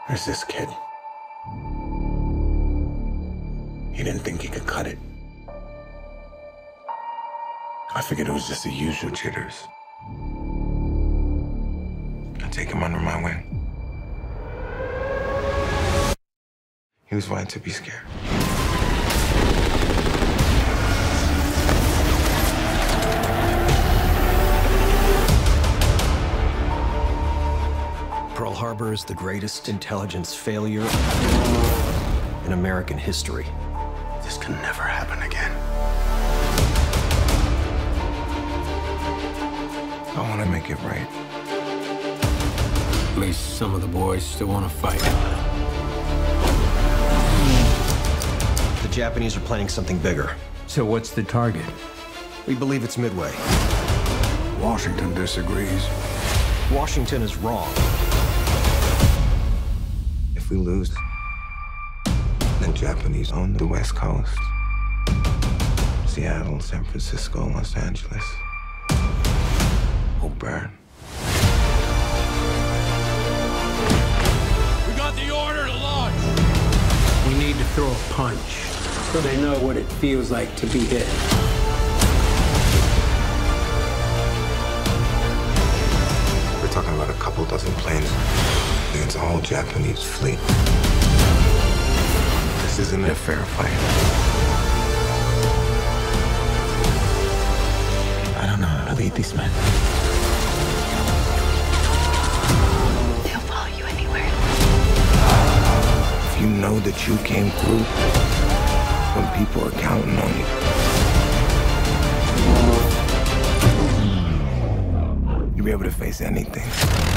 There's this kid. He didn't think he could cut it. I figured it was just the usual jitters. I take him under my wing. He was right to be scared. Pearl Harbor is the greatest intelligence failure in American history. This can never happen again. I want to make it right. At least some of the boys still want to fight. The Japanese are planning something bigger. So what's the target? We believe it's Midway. Washington disagrees. Washington is wrong. If we lose, the Japanese own the West Coast. Seattle, San Francisco, Los Angeles will burn. We got the order to launch. We need to throw a punch so they know what it feels like to be hit. We're talking about a couple dozen planes against a whole Japanese fleet. This isn't a fair fight. I don't know how to lead these men. They'll follow you anywhere. If you know that you came through when people are counting on you, you'll be able to face anything.